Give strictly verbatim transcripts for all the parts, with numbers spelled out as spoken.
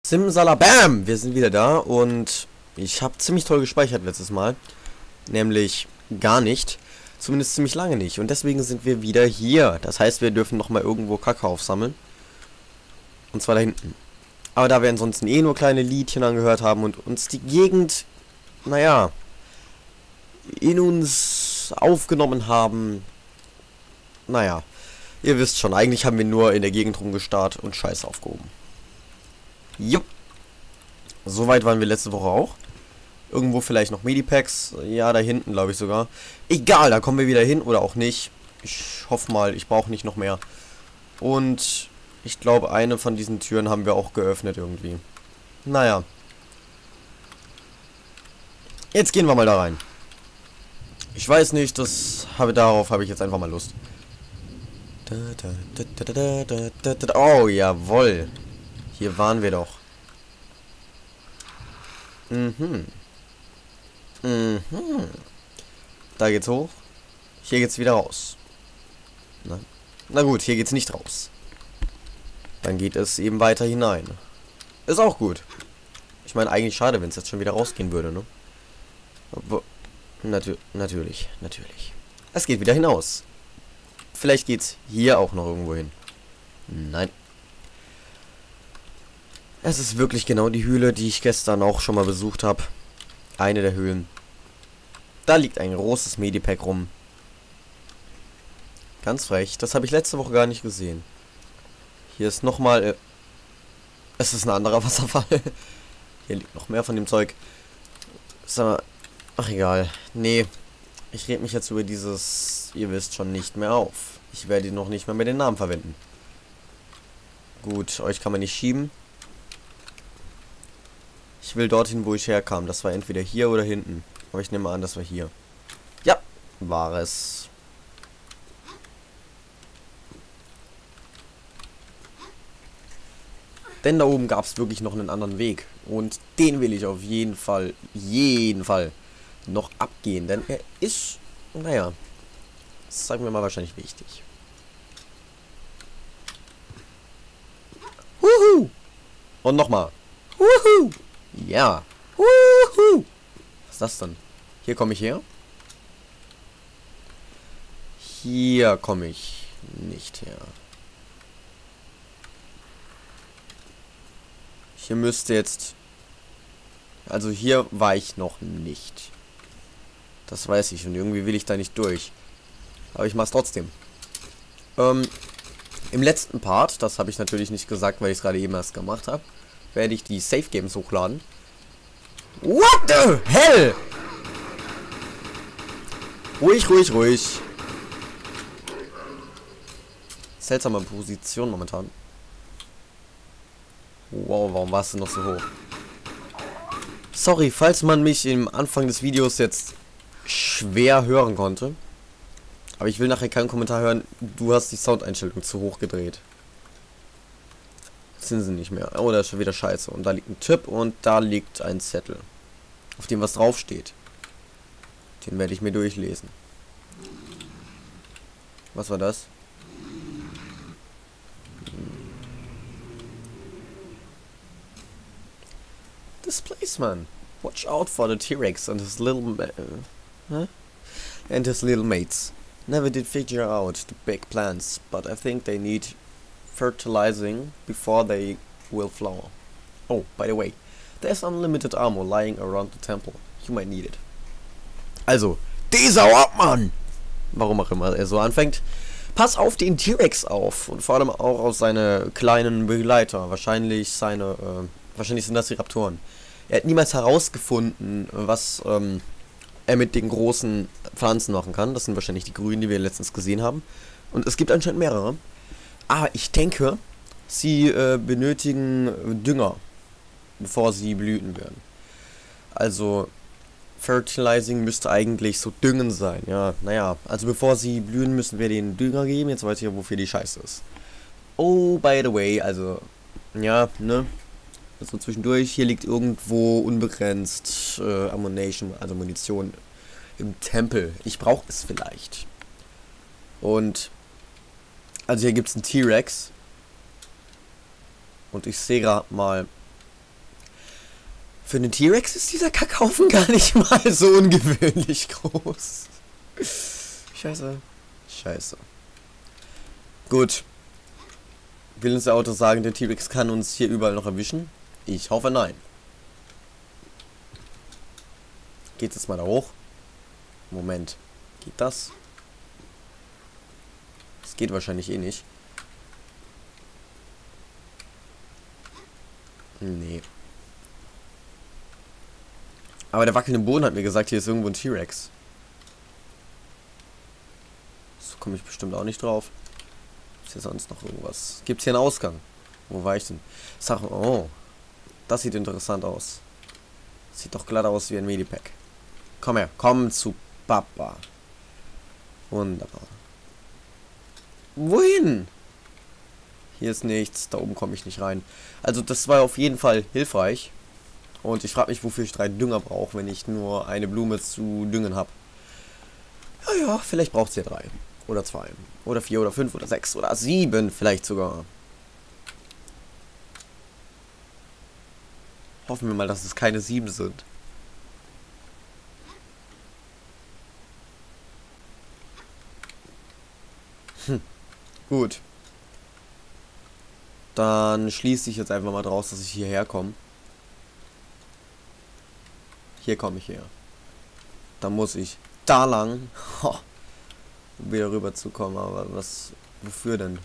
Simsalabam! Wir sind wieder da und ich habe ziemlich toll gespeichert letztes Mal. Nämlich gar nicht. Zumindest ziemlich lange nicht. Und deswegen sind wir wieder hier. Das heißt, wir dürfen nochmal irgendwo Kacke aufsammeln. Und zwar da hinten. Aber da wir ansonsten eh nur kleine Liedchen angehört haben und uns die Gegend, naja, in uns aufgenommen haben. Naja, ihr wisst schon, eigentlich haben wir nur in der Gegend rumgestarrt und Scheiße aufgehoben. Jupp. Soweit waren wir letzte Woche auch. Irgendwo vielleicht noch Medipacks. Ja, da hinten glaube ich sogar. Egal, da kommen wir wieder hin oder auch nicht. Ich hoffe mal, ich brauche nicht noch mehr. Und ich glaube, eine von diesen Türen haben wir auch geöffnet irgendwie. Naja. Jetzt gehen wir mal da rein. Ich weiß nicht, das habe darauf habe ich jetzt einfach mal Lust. Oh, jawohl. Hier waren wir doch. Mhm. Mhm. Da geht's hoch. Hier geht's wieder raus. Na, Na gut, hier geht's nicht raus. Dann geht es eben weiter hinein. Ist auch gut. Ich meine, eigentlich schade, wenn es jetzt schon wieder rausgehen würde, ne? Aber, natür natürlich, natürlich. Es geht wieder hinaus. Vielleicht geht's hier auch noch irgendwo hin. Nein. Es ist wirklich genau die Höhle, die ich gestern auch schon mal besucht habe. Eine der Höhlen. Da liegt ein großes Medipack rum. Ganz frech. Das habe ich letzte Woche gar nicht gesehen. Hier ist nochmal... Äh, es ist ein anderer Wasserfall. Hier liegt noch mehr von dem Zeug. Sag mal... Ach egal. Nee. Ich rede mich jetzt über dieses... Ihr wisst schon nicht mehr auf. Ich werde noch nicht mehr mit den Namen verwenden. Gut, euch kann man nicht schieben. Ich will dorthin, wo ich herkam. Das war entweder hier oder hinten. Aber ich nehme an, das war hier. Ja, war es. Denn da oben gab es wirklich noch einen anderen Weg. Und den will ich auf jeden Fall, jeden Fall noch abgehen. Denn er ist, naja, das sagen wir mal wahrscheinlich wichtig. Wuhu! Und nochmal. Wuhu! Ja. Wuhu! Was ist das denn? Hier komme ich her. Hier komme ich nicht her. Hier müsste jetzt... Also hier war ich noch nicht. Das weiß ich und irgendwie will ich da nicht durch. Aber ich mach's trotzdem. Ähm, im letzten Part, das habe ich natürlich nicht gesagt, weil ich es gerade eben erst gemacht habe, werde ich die Safe Games hochladen. What the hell? Ruhig, ruhig, ruhig. Seltsame Position momentan. Wow, warum warst du noch so hoch? Sorry, falls man mich im Anfang des Videos jetzt schwer hören konnte. Aber ich will nachher keinen Kommentar hören, du hast die Soundeinstellung zu hoch gedreht. Sind sie nicht mehr. Oh, da ist schon wieder scheiße. Und da liegt ein Tipp und da liegt ein Zettel. Auf dem was draufsteht. Den werde ich mir durchlesen. Was war das? Displacement. Watch out for the T-Rex and his little ma huh? and his little mates. Never did figure out the big plants, but I think they need fertilizing before they will flower. Oh, by the way, there's unlimited ammo lying around the temple. You might need it. Also, dieser Obmann! Warum auch immer er so anfängt. Pass auf den T-Rex auf und vor allem auch auf seine kleinen Begleiter. Wahrscheinlich seine, äh, wahrscheinlich sind das die Raptoren. Er hat niemals herausgefunden, was ähm, er mit den großen Pflanzen machen kann. Das sind wahrscheinlich die grünen, die wir letztens gesehen haben. Und es gibt anscheinend mehrere. Aber ich denke, sie äh, benötigen Dünger, bevor sie blüten werden. Also, Fertilizing müsste eigentlich so Düngen sein. Ja, naja, also bevor sie blühen, müssen wir den Dünger geben. Jetzt weiß ich ja, wofür die Scheiße ist. Oh, by the way, also, ja, ne? Also zwischendurch, hier liegt irgendwo unbegrenzt äh, Ammunition, also Munition im Tempel. Ich brauche es vielleicht. Und also hier gibt es einen T-Rex. Und ich sehe gerade mal Für einen T-Rex ist dieser Kackhaufen gar nicht mal so ungewöhnlich groß. Scheiße. Scheiße. Gut. Will uns der Autor sagen, der T-Rex kann uns hier überall noch erwischen? Ich hoffe, nein. Geht jetzt mal da hoch? Moment. Geht das? Das geht wahrscheinlich eh nicht. Nee. Aber der wackelnde Boden hat mir gesagt, hier ist irgendwo ein T-Rex. So komme ich bestimmt auch nicht drauf. Ist hier sonst noch irgendwas? Gibt es hier einen Ausgang? Wo war ich denn? Sachen. Oh. Das sieht interessant aus. Sieht doch glatt aus wie ein Medipack. Komm her. Komm zu Papa. Wunderbar. Wohin? Hier ist nichts. Da oben komme ich nicht rein. Also das war auf jeden Fall hilfreich. Und ich frage mich, wofür ich drei Dünger brauche, wenn ich nur eine Blume zu düngen habe. Ja, ja, vielleicht braucht es ja drei. Oder zwei. Oder vier oder fünf oder sechs oder sieben vielleicht sogar. Hoffen wir mal, dass es keine sieben sind. Hm. Gut. Dann schließe ich jetzt einfach mal draus, dass ich hierher komme. Hier komme ich her. Da muss ich da lang, ho, um wieder rüber zu kommen. Aber was, wofür denn?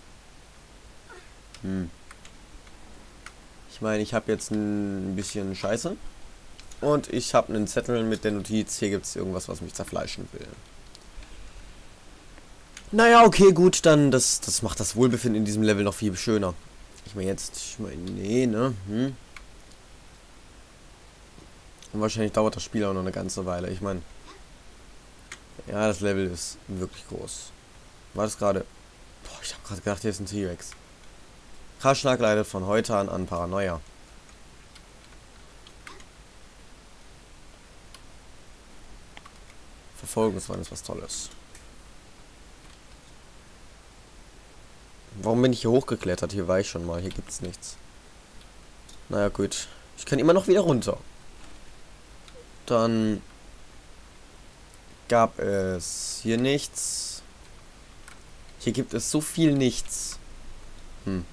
Hm. Ich meine, ich habe jetzt ein bisschen Scheiße. Und ich habe einen Zettel mit der Notiz, hier gibt es irgendwas, was mich zerfleischen will. Naja, okay, gut, dann das, das macht das Wohlbefinden in diesem Level noch viel schöner. Ich meine jetzt, ich meine, nee, ne? Hm. Und wahrscheinlich dauert das Spiel auch noch eine ganze Weile. Ich meine, ja, das Level ist wirklich groß. War das gerade? Boah, ich habe gerade gedacht, hier ist ein T-Rex. Kraschnack leidet von heute an an Paranoia. Verfolgungswahn ist was Tolles. Warum bin ich hier hochgeklettert? Hier war ich schon mal. Hier gibt's nichts. Naja, gut. Ich kann immer noch wieder runter. Dann gab es hier nichts. Hier gibt es so viel nichts. Hm.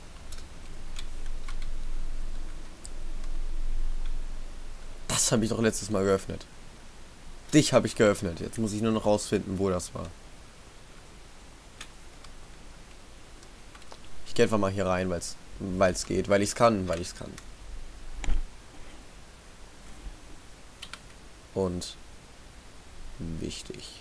Das habe ich doch letztes Mal geöffnet. Dich habe ich geöffnet. Jetzt muss ich nur noch rausfinden, wo das war. Ich gehe einfach mal hier rein, weil es weil es geht. Weil ich es kann. Weil ich es kann. Und wichtig.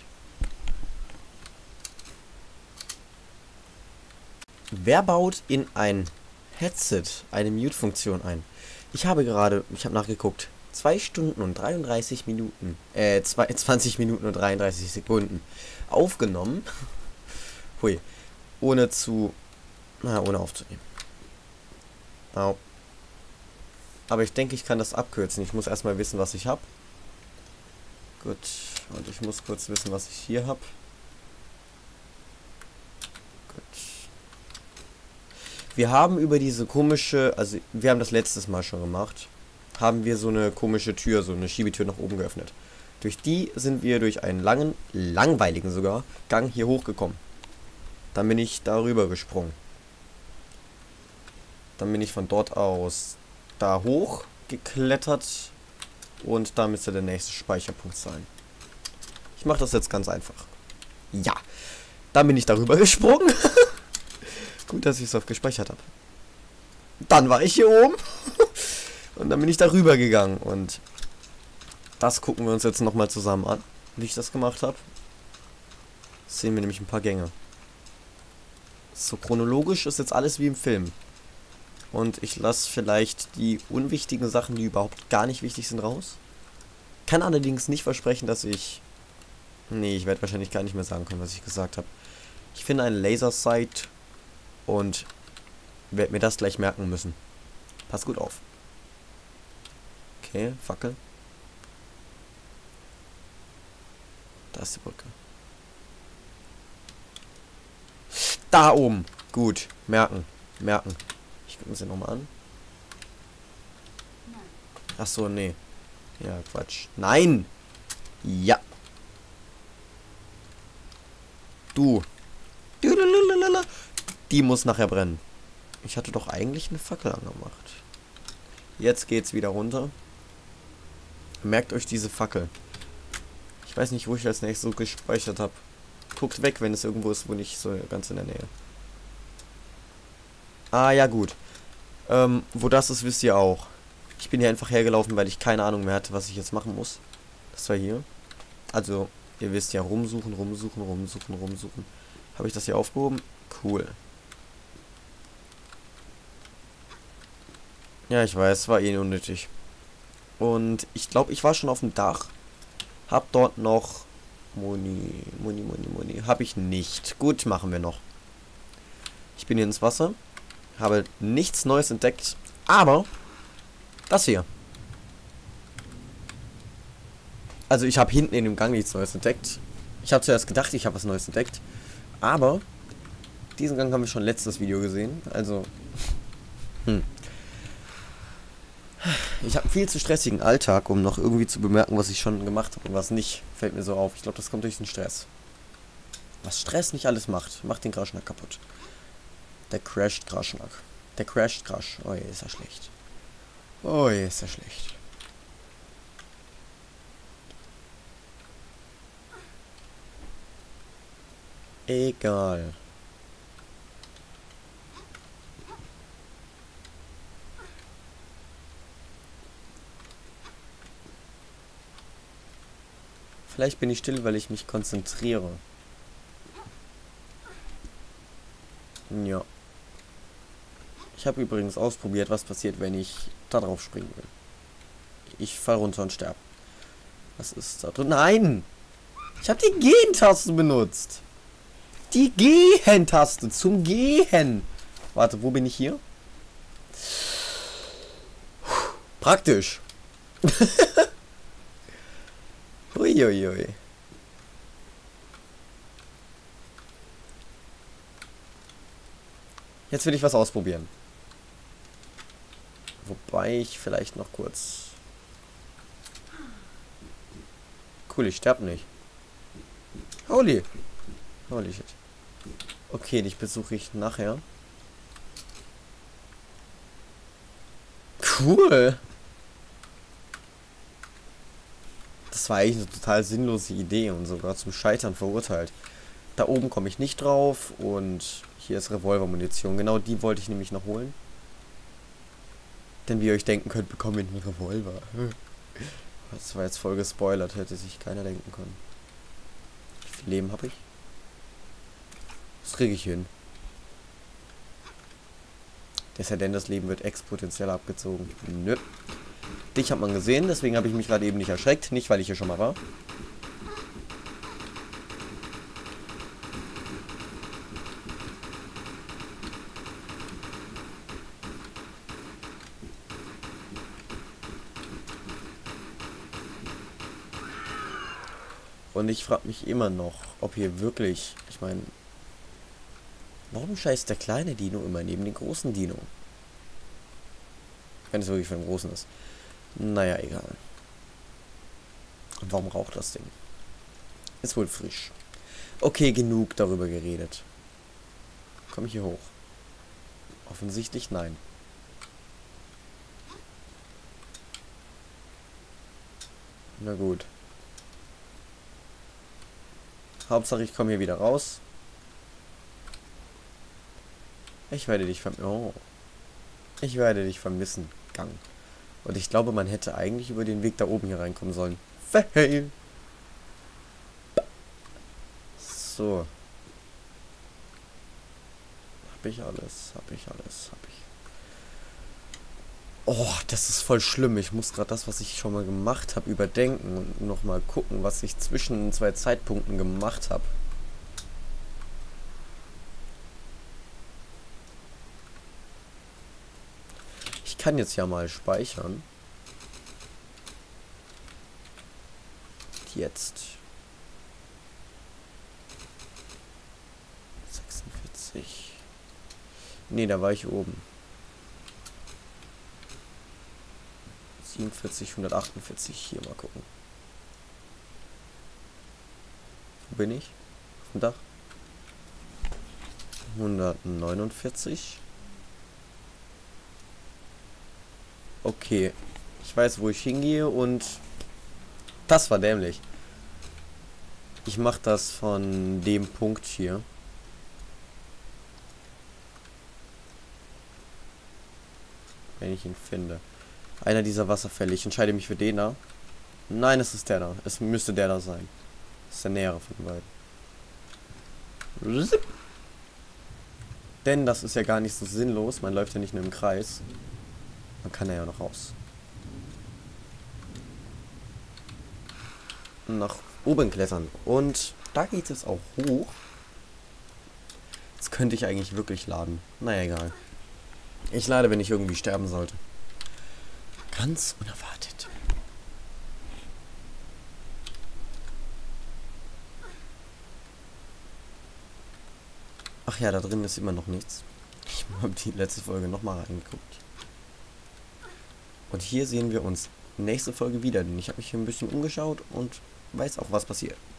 Wer baut in ein Headset eine Mute-Funktion ein? Ich habe gerade, ich habe nachgeguckt, zwei Stunden und dreiunddreißig Minuten, äh, zwanzig Minuten und dreiunddreißig Sekunden aufgenommen. Hui. Ohne zu, na, ohne aufzunehmen. Au. Aber ich denke, ich kann das abkürzen. Ich muss erstmal wissen, was ich habe. Gut, und ich muss kurz wissen, was ich hier habe. Gut. Wir haben über diese komische, also wir haben das letztes Mal schon gemacht, haben wir so eine komische Tür, so eine Schiebetür nach oben geöffnet. Durch die sind wir durch einen langen, langweiligen sogar, Gang hier hochgekommen. Dann bin ich darüber gesprungen. Dann bin ich von dort aus da hoch geklettert. Und da müsste der nächste Speicherpunkt sein. Ich mache das jetzt ganz einfach. Ja. Dann bin ich darüber gesprungen. Gut, dass ich es auf gespeichert habe. Dann war ich hier oben. Und dann bin ich darüber gegangen. Und das gucken wir uns jetzt nochmal zusammen an, wie ich das gemacht habe. Sehen wir nämlich ein paar Gänge. So chronologisch ist jetzt alles wie im Film. Und ich lasse vielleicht die unwichtigen Sachen, die überhaupt gar nicht wichtig sind, raus. Kann allerdings nicht versprechen, dass ich... Nee, ich werde wahrscheinlich gar nicht mehr sagen können, was ich gesagt habe. Ich finde eine Laser-Sight und werde mir das gleich merken müssen. Pass gut auf. Okay, Fackel. Da ist die Brücke. Da oben. Gut. Merken. Merken. Ich gucke mir sie nochmal an. Ach so, nee. Ja, Quatsch. Nein! Ja. Du. Die muss nachher brennen. Ich hatte doch eigentlich eine Fackel angemacht. Jetzt geht's wieder runter. Merkt euch diese Fackel. Ich weiß nicht, wo ich als nächstes so gespeichert habe. Guckt weg, wenn es irgendwo ist, wo nicht so ganz in der Nähe. Ah, ja gut. Ähm, wo das ist, wisst ihr auch. Ich bin hier einfach hergelaufen, weil ich keine Ahnung mehr hatte, was ich jetzt machen muss. Das war hier. Also, ihr wisst ja, rumsuchen, rumsuchen, rumsuchen, rumsuchen. Habe ich das hier aufgehoben? Cool. Ja, ich weiß, war eh unnötig. Und ich glaube, ich war schon auf dem Dach. Hab dort noch Moni, Moni, Moni, Moni. Habe ich nicht. Gut, machen wir noch. Ich bin hier ins Wasser. Habe nichts Neues entdeckt. Aber das hier. Also ich habe hinten in dem Gang nichts Neues entdeckt. Ich habe zuerst gedacht, ich habe was Neues entdeckt. Aber diesen Gang haben wir schon letztes Video gesehen. Also hm. Ich habe einen viel zu stressigen Alltag, um noch irgendwie zu bemerken, was ich schon gemacht habe und was nicht. Fällt mir so auf. Ich glaube, das kommt durch den Stress. Was Stress nicht alles macht, macht den Graschnack kaputt. Der crasht Graschnack. Der crasht Grasch. Oh je, ist er schlecht. Oh je, ist er schlecht. Egal. Vielleicht bin ich still, weil ich mich konzentriere. Ja. Ich habe übrigens ausprobiert, was passiert, wenn ich da drauf springen will. Ich fall runter und sterbe. Was ist da drin? Nein! Ich habe die Gehen-Taste benutzt. Die Gehen-Taste zum Gehen. Warte, wo bin ich hier? Praktisch. Uiuiui. Jetzt will ich was ausprobieren. Wobei ich vielleicht noch kurz... Cool, ich sterb nicht. Holy. Holy shit. Okay, dich besuche ich nachher. Cool. Das war eigentlich eine total sinnlose Idee und sogar zum Scheitern verurteilt. Da oben komme ich nicht drauf und hier ist Revolvermunition. Genau die wollte ich nämlich noch holen. Denn wie ihr euch denken könnt, bekomme ich einen Revolver. Das war jetzt voll gespoilert, hätte sich keiner denken können. Wie viel Leben habe ich? Das kriege ich hin. Deshalb denn das Leben wird exponentiell abgezogen. Nö. Dich hat man gesehen, deswegen habe ich mich gerade eben nicht erschreckt. Nicht, weil ich hier schon mal war. Und ich frage mich immer noch, ob hier wirklich... Ich meine... Warum scheißt der kleine Dino immer neben den großen Dino? Wenn es wirklich für den großen ist. Naja, egal. Und warum raucht das Ding? Ist wohl frisch. Okay, genug darüber geredet. Komme ich hier hoch? Offensichtlich nein. Na gut. Hauptsache ich komme hier wieder raus. Ich werde dich vermissen. Oh. Ich werde dich vermissen, Gang. Und ich glaube, man hätte eigentlich über den Weg da oben hier reinkommen sollen. Fail. So. Hab ich alles, hab ich alles, hab ich. Oh, das ist voll schlimm. Ich muss gerade das, was ich schon mal gemacht habe, überdenken und nochmal gucken, was ich zwischen zwei Zeitpunkten gemacht habe. Ich kann jetzt ja mal speichern. Jetzt. sechsundvierzig. Nee, da war ich oben. hundertsiebenundvierzig, hundertachtundvierzig. Hier mal gucken. Wo bin ich? Auf dem Dach. hundertneunundvierzig. Okay. Ich weiß, wo ich hingehe und das war dämlich. Ich mache das von dem Punkt hier. Wenn ich ihn finde. Einer dieser Wasserfälle. Ich entscheide mich für den da. Nein, es ist der da. Es müsste der da sein. Das ist der nähere von den beiden. Denn das ist ja gar nicht so sinnlos. Man läuft ja nicht nur im Kreis. Man kann ja noch raus. Nach oben klettern. Und da geht es auch hoch. Jetzt könnte ich eigentlich wirklich laden. Naja, egal. Ich lade, wenn ich irgendwie sterben sollte. Ganz unerwartet. Ach ja, da drin ist immer noch nichts. Ich habe die letzte Folge nochmal reingeguckt. Und hier sehen wir uns nächste Folge wieder, denn ich habe mich hier ein bisschen umgeschaut und weiß auch, was passiert.